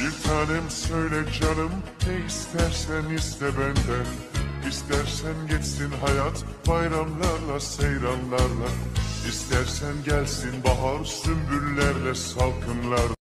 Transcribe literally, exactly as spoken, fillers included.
Bir tanem söyle canım, ne istersen iste benden. İstersen geçsin hayat bayramlarla, seyranlarla. İstersen gelsin bahar sümbüllerle, salkımlarla.